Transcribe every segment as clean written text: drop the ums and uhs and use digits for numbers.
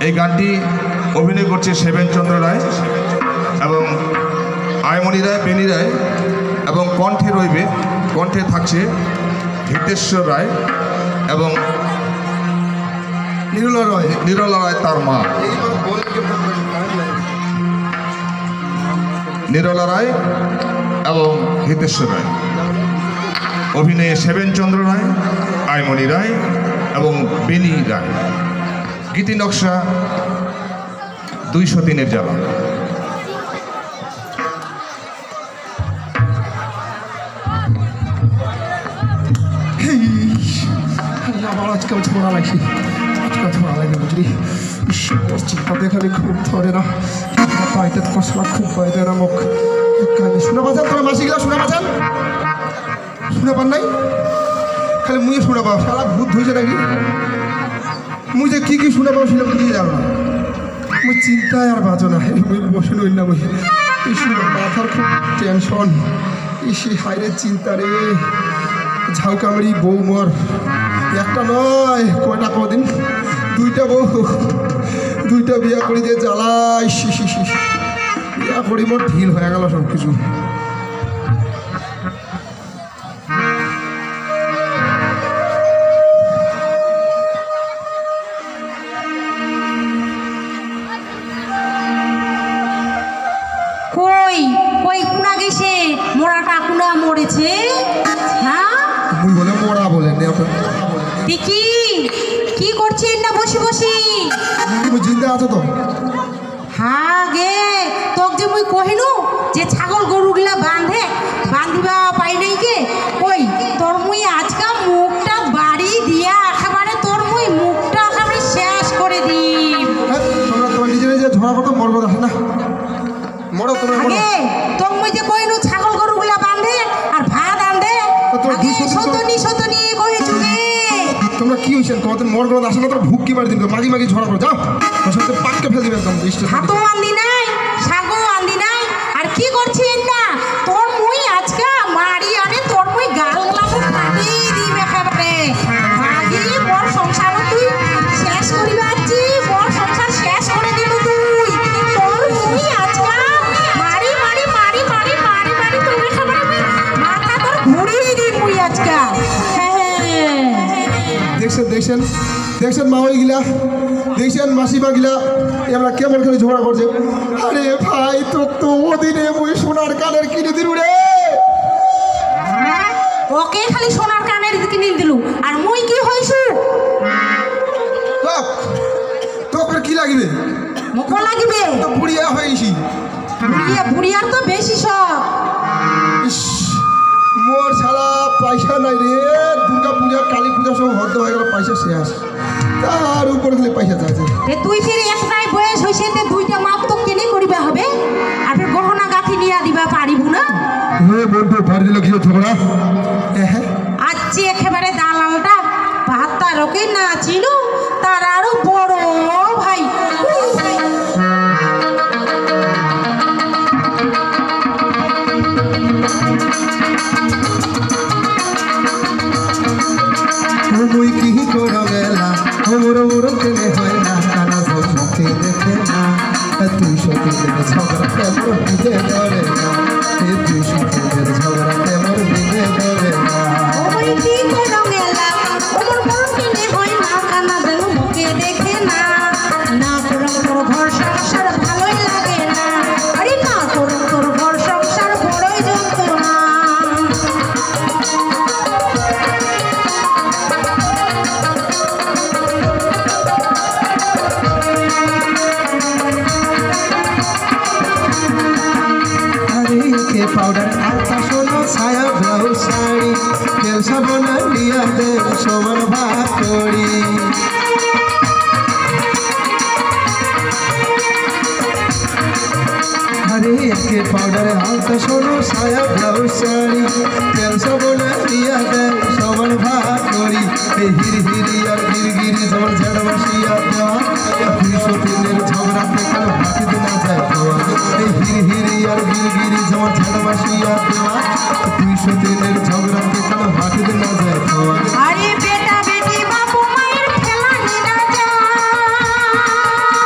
এই গানটি অভিনয় করছে সেবেনচন্দ্র রায় এবং আয়মণি রায়, বেনি রায় এবং কণ্ঠে থাকছে হিতেশ্বর রায় এবং নিরলা রায় তার মা। নিরলা রায় এবং হিতেশ্বর রায়, অভিনয়ে সেবেনচন্দ্র রায়, আয়মণি রায় এবং বেনি রায়। গীতি নকশা 203-এর জ্বালা। আজকাল ছোড়া লাগছে, ছোড়া লাগে বুঝলি। চিন্তা দেখালে খুব ধরে না, পাইতে কষলা খুব ভয় দেয় না মুখ। শুনে পাচ্ছেন তোরা মাসিগুলা? শুনে পাচ্ছেন? শুনে পান নাই? খালি মুই শুনে পাও, সারা ভূত ধুইছে নাকি? মুই যে কি শুনে পাও সেটা বুঝিয়ে যাবো না। মুই চিন্তায় আর বাঁচো না, মুই বসে নই না। মুই মাথার খুব টেনশন। সে হাইরে চিন্তা রে, ঝাউকামড়ি বউ মর, একটা নয় কয়টা কদিন, 2টা বউ, 2টা বিয়া করি যে জ্বালাই। বিয়া করি মোর ঢিল হয়ে গেল সব কিছু। কই কই কুনা গেছে? মোড়াটা কুনা মরেছে? হ্যাঁ মুই বলে মোড়া বলে দেখি কি করছেন না বসে বসি? তুমি জিন্দা আছো তো? হ্যাঁ গে, তোক যে মুই কহিনু যে ছাগল গরুগুলা বান্ধিবা পাই নাই কে? কই তোর মুই আজকা মুখটা বাড়ি দিয়া একেবারে তোর মুই মুখটা একেবারে শেষ করে দিই। তোমরা তোমার নিজে ঝড়া কথা মর কথা না মরো তোমার মরো। তোক মুই যে কহিনু ছাগল গরুগুলা বাঁধে আর ভাত আনদে, সতনি কইছু গে। তোমরা কি হইছেন? তোমাদের মর কথা আসে না? তোমরা ভুক কি মারি দিন, মাগি ঝড়া করো, যাও তোর সাথে পাককে ফেলে দিবে একদম। হাতও আন্দি নাই, শাগও আন্দি নাই, আর কি করছিস না? তোর মুই আজকা মারি আনে তোর মুই গালগুলা কাটি দিবে একেবারে। মাগি মোর সংসার তুই শেষ করিবা আছি, মোর সংসার শেষ করে দিব তুই। তোর মুই আজকা মারি তোর একেবারে মাথা তোর ঘুরিয়ে দিই মুই আজকা। দেখছেন মা ওই গিলা, দেখছেন মাসিমা গিলা আমরা কেমন করে ঝগড়া করছে। আরে ভাই তোর তো ওদিনে মুই সোনার কানের কিনে দিলু রে। ওকে খালি সোনার কানের কিনে দিলু, আর মুই কি হইছু? তোর কি লাগিবে? মুখ লাগিবে তো বুড়িয়া হয়েছি। বুড়িয়ার তো বেশি সব। মোর শালা পয়সা নাই রে, দুর্গা পূজা কালী পূজা সব হদ্দ হয়ে গেল, পয়সা শেষ। তার উপরে গেলে পয়সা চাইছে। তুই ফির একটাই বয়স হয়েছে, 2টা মাপ তো কেনে করিবা হবে, আর ফির গহনা গাঁথি নিয়া দিবা পারিব না। বন্ধু ভারি দিল কিছু ঝগড়া। আজকে একেবারে দালালটা 72 লোকে না ছিল, তার আরো বড় ভাই। মুই কি করো গেলা মোর কেনে হয় না, কানা মুখে দেখে না। তুই সতীদের ঝগড়া কেমন বিধে ধরে না, তুই সতীদের ঝগড়া কেমন বিধে ধরে না। কি করো গেলা মোর কেনে হয় না, কানা মুখে দেখে না। না তোর ঘর সংসার ভালোই লাগে না, আরে না তোর ঘর সংসার বড়ই যন্ত্রণা। পাউডার আলতা সোনা ছায়া ব্লাউজ শাড়ি, তেল সাবান নিয়া দেব সমান ভাগ করি। আরে একে পাউডার আলতা সোনা ছায়া ব্লাউজ শাড়ি, তেল সাবান নিয়া দেব সমান ভাগ করি। এই হিরি আর গিরগিরি যেমন ঝাড় বসিয়া দেওয়া, 203-এর ঝগড়া কেন ভাতি না যায় দেওয়া। এই হিরি আর গিরগিরি যেমন ঝাড় বসিয়া দেওয়া, 203-এর ঝগড়া কেন ভাতি না যায় দেওয়া। আরে বেটা বেটি বাবু মায়ের খেলা নিনা যায়।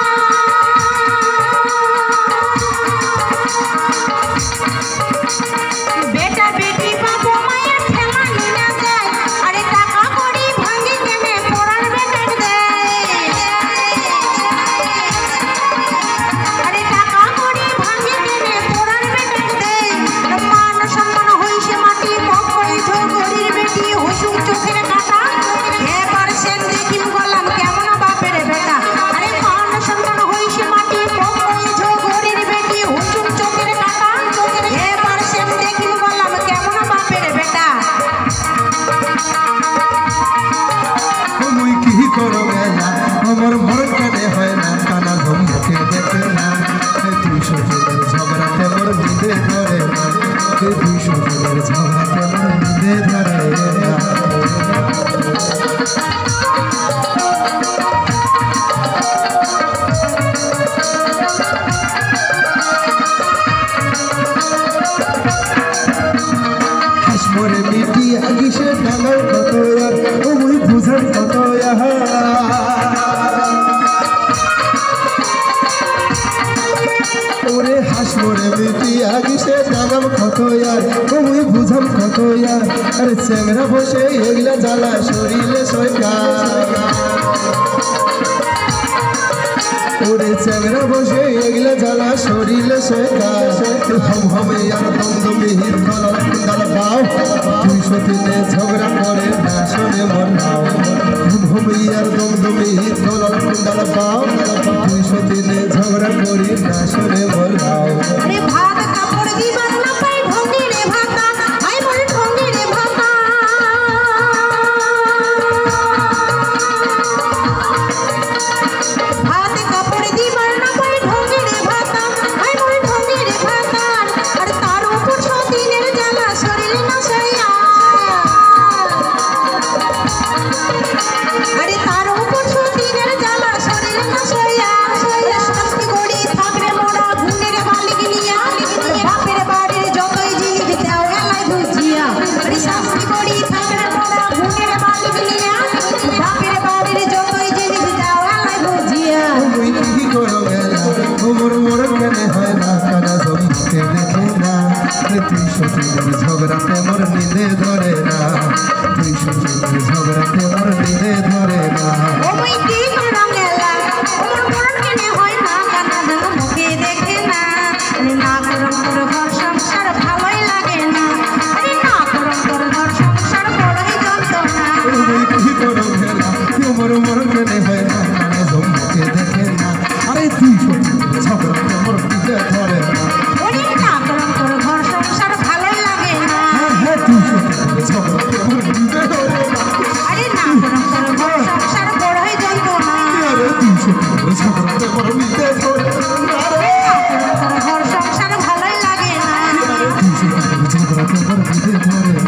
হইয়া আরে চেংরা বসে এগুলা জ্বালা শরীরে সইকা ওরে চেংরা বসে এগুলা জ্বালা শরীরে সইকা হম হমে আর দমদমে হির গলার কুন্ডাল পাও 203 ঝগড়া করে না শোনে মন নাও হম হমে আর দমদমে হির গলার কুন্ডাল পাও 203 ঝগড়া করে না শোনে মন নাও আরে ভাত কাপড় দিবার না পাই ঢঙ্গি রে ভাতা আই বলে ঢঙ্গি রে ভাতা ভাত কাপড় দিবার না পাই ঢঙ্গি রে ভাতা আই বলে ঢঙ্গি রে ভাতা আর তার উপর সতীনের জ্বালা শরীর না সইয়া আরে তার উপর সতীনের জ্বালা শরীর না সইয়া শান্তি গড়ি থাকরে মোড়া ঘুনের মালিক নিয়া বাপের বাড়ির যতই জিনিস দেও এলাই বুঝিয়া আরে শান্তি গড়ি থাকরে মোড়া ঘুনের মালিক নিয়া বাপের বাড়ির যতই জিনিস দেও এলাই বুঝিয়া তুই কি করো গেলা মোর মোর কেনে হয় না কানা জমিতে দেখে না তুই সতীনের ঝগড়াতে মোর নিদে ধরে না তুই সতীনের ঝগড়াতে মোর নিদে ধরে না ওই কি করম গেলা ওর মরণ কেনে হয় না কানা যেন মুখে দেখে না আরে না করম তোর ঘর সংসার ভালোই লাগে না আরে না করম তোর ঘর সংসার বড়ই যন্ত্রণা তুই কি করো গেলা মোর মোর কেনে হয় না কানা জমিতে দেখে না আরে তুই সতীনের ঝগড়াতে মোর নিদে ধরে না ওরে না করম তোর ঘর সংসার ভালোই লাগে না হ্যাঁ তুই সতীনের ঝগড়াতে মোর নিদে ধরে না আরে না করম তোর ঘর সংসার বড়ই যন্ত্রণা আরে তুই সতীনের ঝগড়াতে মোর নিদে ধরে না রে তোর ঘর সংসার ভালোই লাগে না তুই সতীনের ঝগড়াতে মোর নিদে ধরে না